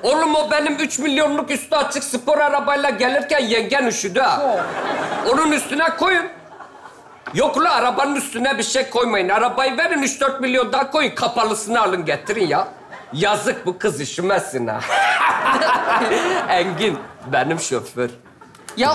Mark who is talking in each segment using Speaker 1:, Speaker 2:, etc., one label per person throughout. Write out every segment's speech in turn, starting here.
Speaker 1: Oğlum o benim 3 milyonluk üstü açık spor arabayla gelirken yengen üşüdü ha. Onun üstüne koyun. Yok la arabanın üstüne bir şey koymayın. Arabayı verin 3-4 milyon daha koyun. Kapalısını alın getirin ya. Yazık bu kız üşümezsin ha. Engin benim şoför.
Speaker 2: Ya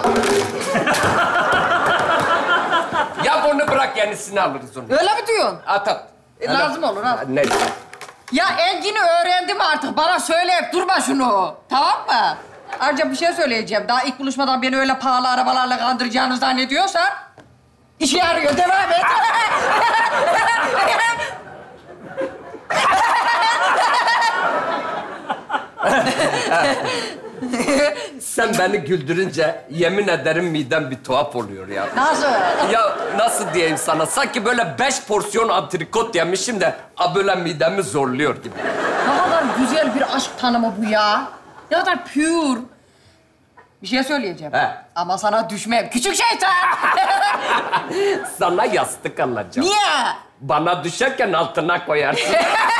Speaker 1: Ya bunu bırak yenisini alırız onu.
Speaker 2: öyle mi diyorsun?
Speaker 1: At.
Speaker 2: Lazım olur ha.
Speaker 1: Ne?
Speaker 2: Ya Engin'i öğrendim artık. Bana söyleyip durma şunu. Tamam mı? Ayrıca bir şey söyleyeceğim. Daha ilk buluşmadan beni öyle pahalı arabalarla kandıracağını zannediyorsan... işe yarıyor. Devam et.
Speaker 1: Sen beni güldürünce yemin ederim midem bir tuhaf oluyor ya.
Speaker 2: Nasıl?
Speaker 1: Ya nasıl diyeyim sana? Sanki böyle 5 porsiyon antrikot yemişim de böyle midemi zorluyor gibi.
Speaker 2: Ne kadar güzel bir aşk tanımı bu ya. Ne kadar pure. Bir şey söyleyeceğim.
Speaker 1: He.
Speaker 2: Ama sana düşmem. Küçük şeytan.
Speaker 1: Sana yastık alacağım.
Speaker 2: Niye?
Speaker 1: Bana düşerken altına koyarsın.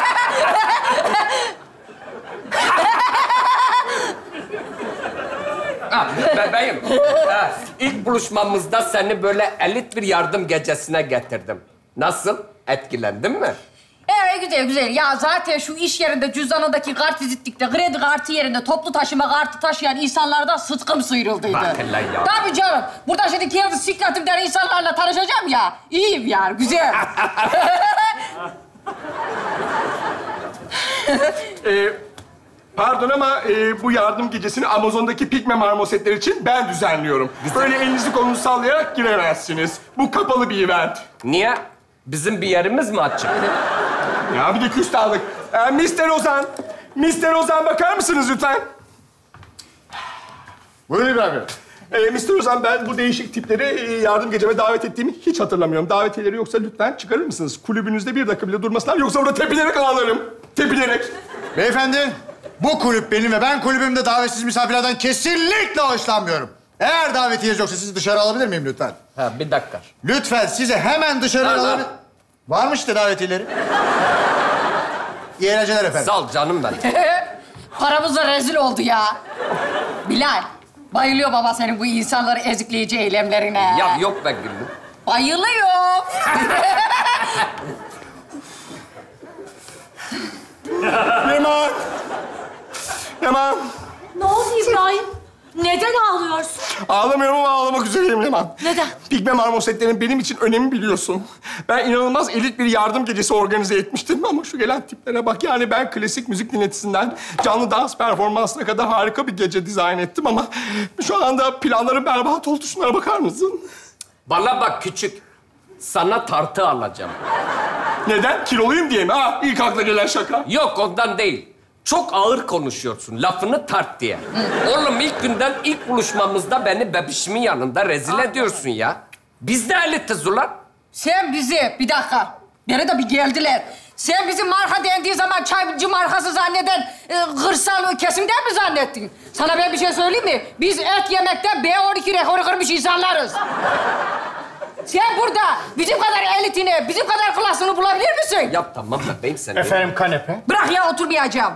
Speaker 1: Bebeğim, ilk buluşmamızda seni böyle elit bir yardım gecesine getirdim. Nasıl? Etkilendin mi?
Speaker 2: Evet, güzel güzel. Ya zaten şu iş yerinde cüzdanındaki kart vizitlikte kredi kartı yerine toplu taşıma kartı taşıyan insanlardan sıtkım sıyrıldıydı.
Speaker 1: Bak hele ya.
Speaker 2: Tabii canım. Burada şimdi kendi sikletimden insanlarla tanışacağım ya. İyiyim yani, güzel.
Speaker 3: Pardon ama bu yardım gecesini Amazon'daki pigme marmosetler için ben düzenliyorum. Böyle elinizi kolunuzu sallayarak giremezsiniz. Bu kapalı bir event.
Speaker 1: Niye? Bizim bir yerimiz mi açık?
Speaker 3: Ya bir de küstahlık. Mr. Ozan. Mr. Ozan bakar mısınız lütfen?
Speaker 4: Buyurun İbrahim Bey.
Speaker 3: Mr. Ozan ben bu değişik tipleri yardım geceme davet ettiğimi hiç hatırlamıyorum. Davetiyeleri yoksa lütfen çıkarır mısınız? Kulübünüzde bir dakika bile durmasınlar yoksa orada tepilerek ağlarım. Tepilerek.
Speaker 4: Beyefendi, bu kulüp benim ve ben kulübümde davetsiz misafirlerden kesinlikle hoşlanmıyorum. Eğer davetiyeniz yoksa sizi dışarı alabilir miyim lütfen?
Speaker 1: Ha, bir dakika.
Speaker 4: Lütfen size hemen dışarı alabilir... Varmış işte davetiyeleri. İyi eğlenceler efendim.
Speaker 1: Sağ ol canım ben.
Speaker 2: Paramız da rezil oldu ya. Bilal, bayılıyor baba senin bu insanları ezikleyici eylemlerine.
Speaker 1: Ya yok be gülüm.
Speaker 2: Bayılıyor.
Speaker 3: Leman. Leman.
Speaker 5: Ne oldu İbrahim? Neden ağlıyorsun?
Speaker 3: Ağlamıyorum ama ağlamak üzereyim Leman.
Speaker 5: Neden?
Speaker 3: Pigme marmosetlerin benim için önemi biliyorsun. Ben inanılmaz elit bir yardım gecesi organize etmiştim ama şu gelen tiplere bak. Yani ben klasik müzik dinletisinden canlı dans performansına kadar harika bir gece dizayn ettim ama şu anda planların berbat oldu. Şunlara bakar mısın?
Speaker 1: Bana bak küçük. Sana tartı alacağım.
Speaker 3: Neden? Kiloluyum diye mi? Ha, ilk akla gelen şaka.
Speaker 1: Yok ondan değil. Çok ağır konuşuyorsun. Lafını tart diye. Oğlum ilk günden, ilk buluşmamızda beni bebişimin yanında rezil ediyorsun ya. Biz de elitiz ulan.
Speaker 2: Sen bizi, bir dakika. Beni de bir geldiler. Sen bizim marka dendiği zaman çaycı markası zanneden kırsal kesimden mi zannettin? Sana ben bir şey söyleyeyim mi? Biz et yemekte B12 rekoru kırmış insanlarız. Sen burada bizim kadar elitini, bizim kadar klasını bulabilir misin?
Speaker 1: Ya tamam bebeğim sen.
Speaker 4: Efendim kanepe.
Speaker 2: Bırak ya, oturmayacağım.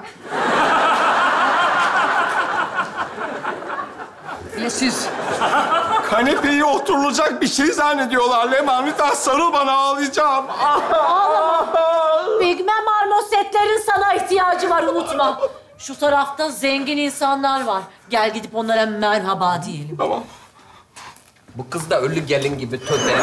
Speaker 2: Siz.
Speaker 3: Kanepeyi oturulacak bir şey zannediyorlar Leman. Lütfen sarıl bana, ağlayacağım.
Speaker 5: Pigme marmosetlerin sana ihtiyacı var, unutma. Şu tarafta zengin insanlar var. Gel gidip onlara merhaba diyelim.
Speaker 3: Tamam.
Speaker 1: Bu kız da ölü gelin gibi töte.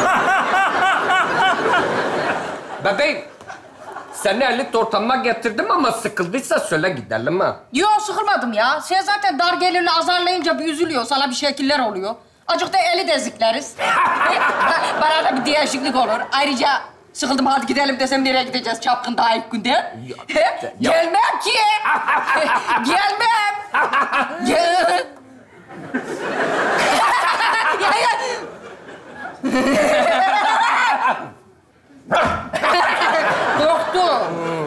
Speaker 1: Bebeğim, seni elit ortama getirdim ama sıkıldıysa söyle gidelim ha.
Speaker 2: Yok, sıkılmadım ya. Sen zaten dar gelirli azarlayınca bir üzülüyor. Sana bir şekiller oluyor. Acık da eli dezikleriz. Bana da bir değişiklik olur. Ayrıca sıkıldım, hadi gidelim desem nereye gideceğiz çapkın daha ilk günde? Gelmem ki. Gelmem. Korktu.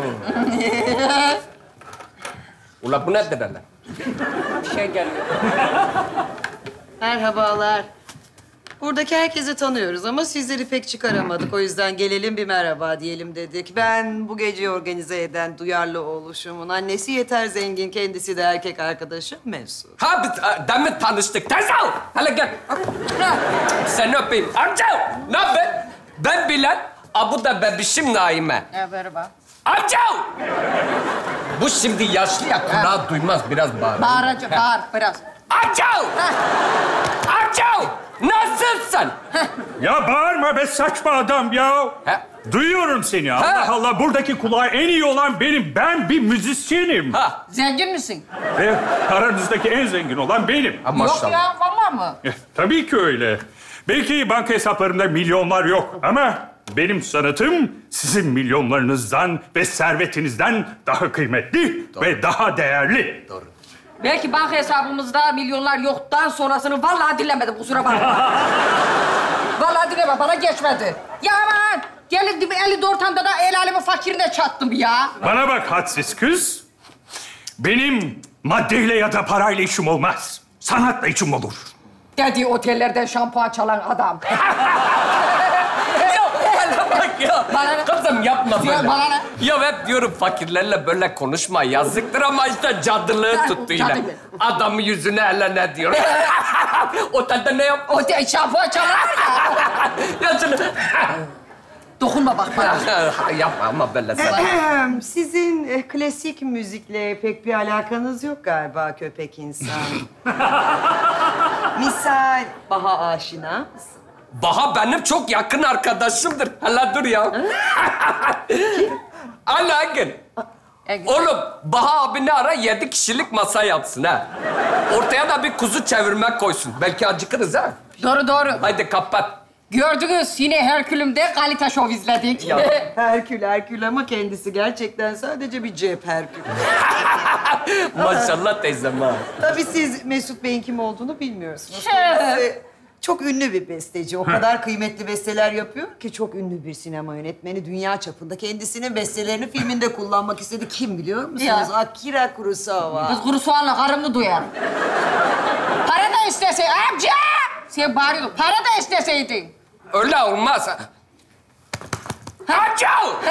Speaker 1: Ula bu nedir hele?
Speaker 2: Bir şey geliyor. Merhabalar.
Speaker 6: Buradaki herkesi tanıyoruz ama sizleri pek çıkaramadık. O yüzden gelelim bir merhaba diyelim dedik. Ben bu geceyi organize eden duyarlı oluşumun annesi Yeter Zengin. Kendisi de erkek arkadaşım Mesut.
Speaker 1: Ha biz demin tanıştık. Teyze al. Hele gel. Seni öpeyim. Amca ne haber? Ben Bilal. Bu da bebişim Naime.
Speaker 2: Merhaba.
Speaker 1: Amca! Bu şimdi yaşlı ya, kulağı duymaz. Biraz bağır.
Speaker 2: Bağıracak, bağır biraz.
Speaker 1: Amca! Amca! Nasılsın?
Speaker 7: Ya bağırma be saçma adam ya.
Speaker 1: He?
Speaker 7: Duyuyorum seni. Allah Allah. Buradaki kulağı en iyi olan benim. Ben bir müzisyenim.
Speaker 1: Ha.
Speaker 2: Zengin misin?
Speaker 7: Ve aranızdaki en zengin olan benim.
Speaker 1: Ha, maşallah.
Speaker 2: Yok ya, vallahi mı?
Speaker 7: Tabii ki öyle. Belki banka hesaplarımda milyonlar yok ama benim sanatım sizin milyonlarınızdan ve servetinizden daha kıymetli ve daha değerli.
Speaker 1: Doğru.
Speaker 2: Belki banka hesabımızda milyonlar yoktan sonrasını vallahi dinlemedim, kusura bakma. Vallahi dinlemem, bana geçmedi. Ya aman, gelin eli ortamda da el alemi fakirine çattım ya.
Speaker 7: Bana bak hadsiz kız. Benim maddeyle ya da parayla işim olmaz. Sanatla işim olur.
Speaker 2: Dediği otellerden şampuan çalan adam.
Speaker 1: Ya bak ya.
Speaker 2: Bana ne?
Speaker 1: Kızım yapma böyle.
Speaker 2: Ya bana ne?
Speaker 1: Ya hep diyorum fakirlerle böyle konuşma. Yazıktır ama işte cadılığı tuttu yine.
Speaker 2: Cadı.
Speaker 1: Adamın yüzüne ele ne diyor? Otelde ne yap?
Speaker 2: Otel şampuan çalan ya.
Speaker 1: Ya şunu...
Speaker 2: Dokunma bak bana.
Speaker 1: Yapma ama böyle sen.
Speaker 6: Sizin klasik müzikle pek bir alakanız yok galiba köpek insan. Misal Baha aşina mısın?
Speaker 1: Baha benim çok yakın arkadaşımdır. Hala dur ya. Hala Engin. Oğlum Baha abini ara 7 kişilik masa yapsın ha. Ortaya da bir kuzu çevirmek koysun. Belki acıkırız ha.
Speaker 2: Doğru doğru.
Speaker 1: Haydi kapat.
Speaker 2: Gördünüz yine Herkülüm'de kalite şov izledik.
Speaker 6: Ya Herkül ama kendisi gerçekten sadece bir cep Herkül.
Speaker 1: Maşallah teyzem ha.
Speaker 6: Tabii siz Mesut Bey'in kim olduğunu bilmiyorsunuz. Kendisi çok ünlü bir besteci. O kadar kıymetli besteler yapıyor ki çok ünlü bir sinema yönetmeni. Dünya çapında kendisinin bestelerini filminde kullanmak istedi. Kim biliyor musunuz?
Speaker 2: Ya.
Speaker 6: Akira Kurosawa.
Speaker 2: Kız kuru soğanla karımı duyar. Para da istese amca! Sen bağırıyordun. Para da isteseydin.
Speaker 1: Öyle olmaz. Amca!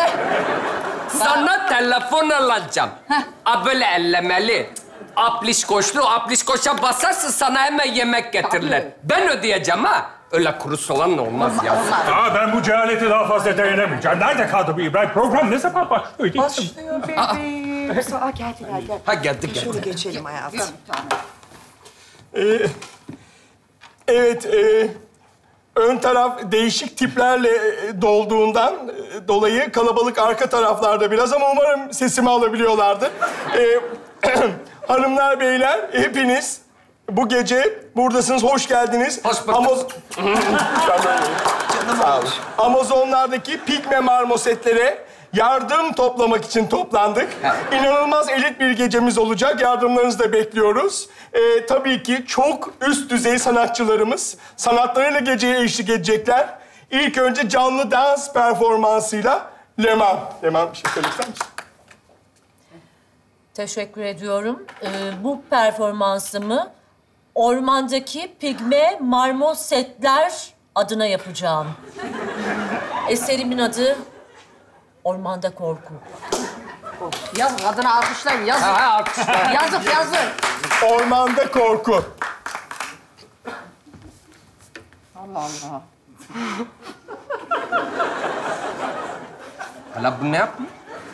Speaker 1: Sana telefon alacağım. Böyle ellemeli. Aplişkoşa basarsın sana hemen yemek getirirler. Ben ödeyeceğim ha. Öyle kuru soğanla olmaz ya.
Speaker 7: Aa, ben bu cehalete daha fazla dayanamayacağım. Nerede kaldı bu İbrahim? Program ne zaman başlıyor?
Speaker 6: Başlıyor bebeğim. Gel.
Speaker 1: Ha geldi.
Speaker 6: Şöyle geçelim hayatım.
Speaker 3: Evet, ön taraf değişik tiplerle dolduğundan dolayı kalabalık arka taraflarda biraz ama umarım sesimi alabiliyorlardır. Hanımlar, beyler, hepiniz bu gece buradasınız, hoş geldiniz.
Speaker 1: Hoş bulduk.
Speaker 3: Sağ olun. Amazonlardaki pigme marmosetlere yardım toplamak için toplandık. İnanılmaz elit bir gecemiz olacak. Yardımlarınızı da bekliyoruz. Tabii ki çok üst düzey sanatçılarımız sanatlarıyla geceye eşlik edecekler. İlk önce canlı dans performansıyla Leman. Leman bir şey söylemek ister misin?
Speaker 5: Teşekkür ediyorum. Bu performansımı ormandaki pigme marmosetler adına yapacağım. Eserimin adı Ormanda Korku.
Speaker 2: Yazık adını alkışlayın, yazık.
Speaker 1: Ha, alkışlar.
Speaker 2: Yazık.
Speaker 3: Ormanda korku.
Speaker 2: Allah Allah.
Speaker 1: Hala bu ne yapıyor?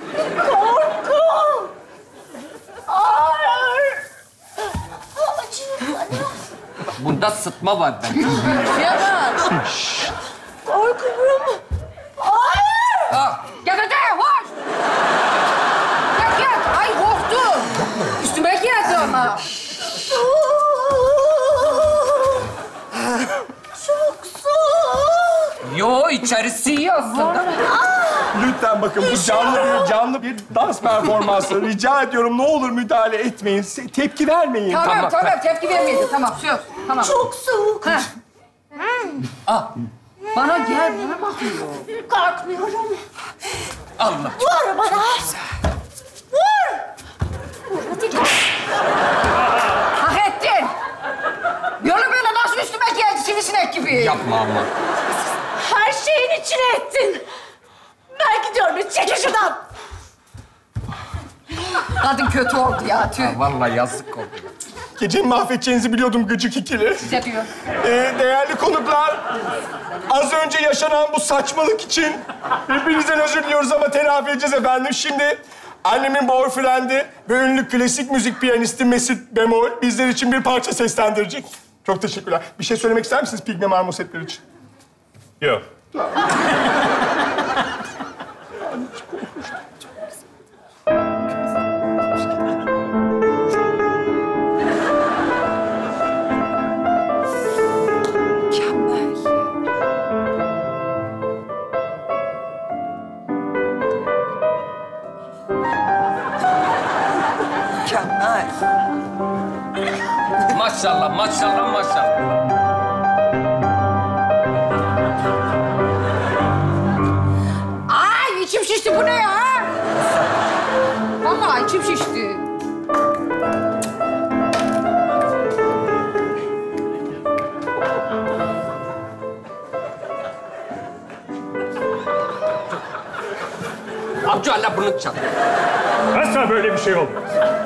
Speaker 1: Bunda sıtma var bence.
Speaker 2: Yaman.
Speaker 5: Korkuyorum.
Speaker 2: Gel, hoş. Gel. Ay korktum. Üstüme geldi ama.
Speaker 5: Çok soğuk.
Speaker 1: Yo içerisi iyi aslında.
Speaker 3: Lütfen bakın bu canlı bir dans performansı. Rica ediyorum ne olur müdahale etmeyin. Tepki vermeyin.
Speaker 2: Tamam, tepki vermeyin. Tamam, söz. Tamam.
Speaker 5: Çok soğuk.
Speaker 2: Bana gel, bana bakıyor.
Speaker 5: Korkmuyorum.
Speaker 1: Allah.
Speaker 5: Vur bana. Vur.
Speaker 2: Hak ettin. Böyle nasıl üstüme geldi sivrisinek gibi.
Speaker 1: Yapma ama.
Speaker 5: Her şeyin içine ettin. Ben gidiyorum. Çekil şuradan.
Speaker 2: Kadın kötü oldu ya, tüh.
Speaker 1: Vallahi yazık oldu.
Speaker 3: Geceyi mahvedeceğinizi biliyordum gıcık ikili.
Speaker 2: Size diyor.
Speaker 3: Değerli konuklar, az önce yaşanan bu saçmalık için hepinizden özür diliyoruz ama telafi edeceğiz efendim. Şimdi annemin boyfriend'i ve ünlü klasik müzik piyanisti Mesut Bemol bizler için bir parça seslendirecek. Çok teşekkürler. Bir şey söylemek ister misiniz Pigme Marmosetler için?
Speaker 7: Yok.
Speaker 6: Mükemmel.
Speaker 1: Maşallah, maşallah, maşallah.
Speaker 2: Ay içim şişti, bu ne ya? Vallahi içim şişti.
Speaker 1: Amca hala bunu çal.
Speaker 7: Asla böyle bir şey olmaz.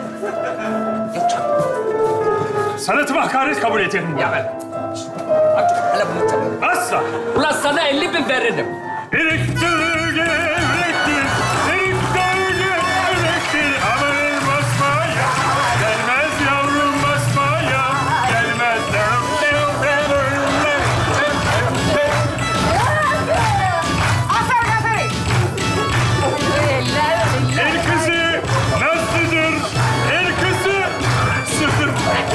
Speaker 7: Sanatıma hakaret kabul ederim.
Speaker 1: Ya ben... Amca hala bunu çal.
Speaker 7: Asla.
Speaker 1: Ulan sana 50.000 veririm.
Speaker 7: Elektrik, elektrik, elektrik, amanın basmaya. Gelmez yavrum basmaya, gelmez.
Speaker 2: Aferin, aferin.
Speaker 7: El kızı nasıldır? El kızı sıfır.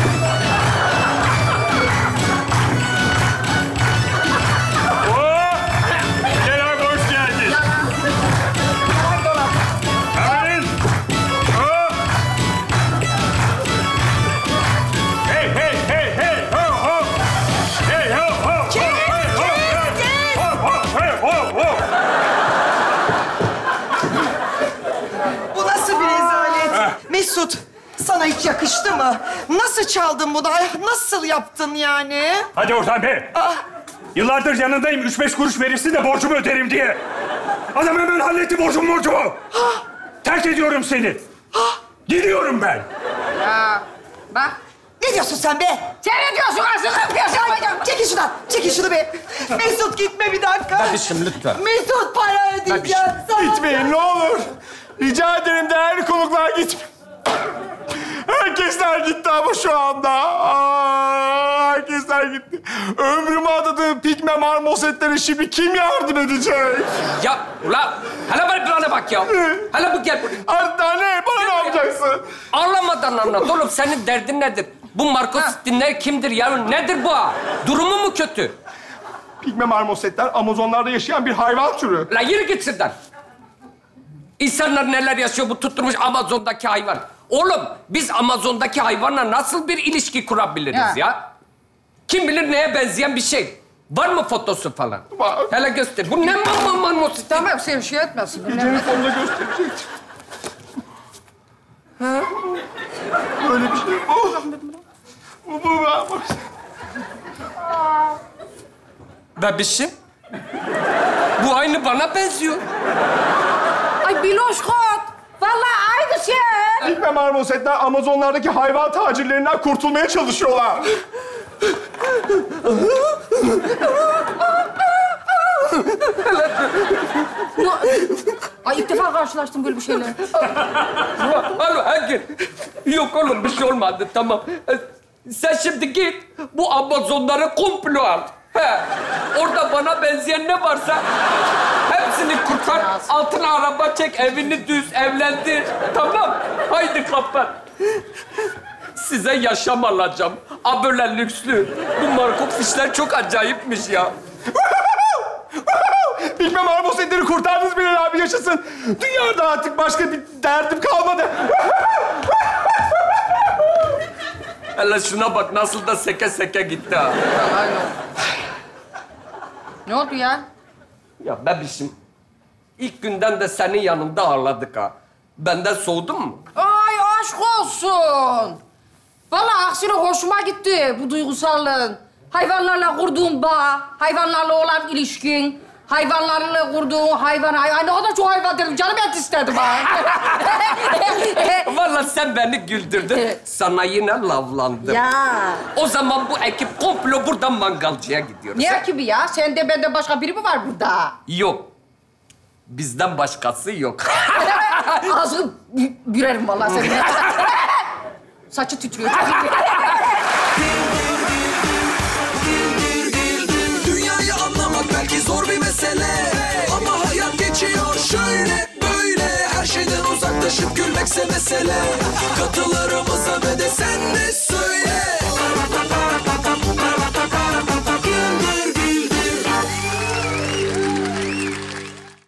Speaker 7: Gel hoş geldin. Aferin. Hey, hey, hey, hey, ho, ho. Hey, ho, ho, ho, hey, ho, hey, ho, ho, hey, ho, ho.
Speaker 6: Bu nasıl bir rezalet? Mesut, sana hiç yakıştı mı? Nasıl çaldın bunu? Ay, nasıl yaptın yani?
Speaker 7: Hadi oradan be. Yıllardır yanındayım. 3-5 kuruş verirsin de borcumu öderim diye. Adam hemen halletti borcumu. Terk ediyorum seni. Gidiyorum ben.
Speaker 2: Ya bak.
Speaker 6: Ne diyorsun sen be?
Speaker 2: Sen ne diyorsun aslında?
Speaker 6: Çekil şuradan, çekil şunu be. Mesut gitme bir dakika.
Speaker 1: Kardeşim lütfen.
Speaker 6: Mesut para ödeyeceğim sana.
Speaker 3: Gitmeyin ne olur. Rica ederim değerli konuklar gitmeyin. Herkesler gitti ama şu anda. Herkesler gitti. Ömrümü adadığım Pigme Marmosetlere şimdi kim yardım edecek?
Speaker 1: Ya ulan hala bana bak ya. Hala bu gel buraya.
Speaker 3: Artık ne? Bana ne yapacaksın?
Speaker 1: Ağlamadan anlat oğlum. Senin derdin nedir? Bu Marcos dinler kimdir ya? Nedir bu? Durumu mu kötü?
Speaker 3: Pigme Marmosetler Amazonlarda yaşayan bir hayvan türü.
Speaker 1: La yürü git şuradan. İnsanlar neler yaşıyor bu tutturmuş Amazon'daki hayvan. Oğlum biz Amazon'daki hayvanla nasıl bir ilişki kurabiliriz ya? Kim bilir neye benzeyen bir şey. Var mı fotosu falan?
Speaker 3: Var.
Speaker 1: Hele göster. Bu ne marmoset?
Speaker 2: Tamam, sen şey etmesin.
Speaker 3: Gecenin sonunda gösterecek. Böyle bir şey. Bu.
Speaker 1: Bebişim. Bu aynı bana benziyor.
Speaker 2: Ay Biloşkot. Vallahi aynı şey.
Speaker 3: Pigme Marmosetler Amazonlardaki hayvan tacirlerinden kurtulmaya çalışıyorlar.
Speaker 2: Ay ilk defa karşılaştım böyle bir şeyle.
Speaker 1: Alo Engin. Yok oğlum bir şey olmadı tamam. Sen şimdi git bu Amazonları komplo al. He. Orada bana benzeyen ne varsa hepsini kurtar. Altına araba çek, evini düz, evlendir. Tamam. Haydi kapat. Size yaşam alacağım. A böyle lükslü. Bu Marco fişler çok acayipmiş ya.
Speaker 3: Pigme Marmosetleri kurtardınız Bilal abi yaşasın. Dünyada artık başka bir derdim kalmadı.
Speaker 1: Hele şuna bak nasıl da seke seke gitti ha.
Speaker 2: Ne oldu ya?
Speaker 1: Ya bebişim, ilk günden de senin yanında ağırladık ha. Benden soğudun mu?
Speaker 2: Ay aşk olsun. Vallahi aksine hoşuma gitti bu duygusallığın. Hayvanlarla kurduğun bağ, hayvanlarla olan ilişkin, hayvanlarla kurduğun hayvan... Ay ne kadar çok hayvan dedim, canım et istedim ha.
Speaker 1: Vallahi sen beni güldürdün. Sana yine lavlandım.
Speaker 6: Ya.
Speaker 1: O zaman bu ekip komplo buradan mangalcıya gidiyoruz.
Speaker 2: Ne ekibi ya? Sende bende başka biri mi var burada?
Speaker 1: Yok. Bizden başkası yok.
Speaker 2: Ağzını bürerim vallahi seni. Saçı titriyor.
Speaker 8: Dünyayı anlamak belki zor bir mesele, ama hayat geçiyor şöyle böyle. Her şeyden uzaklaşıp gülmekse mesele. Katılarımıza ve de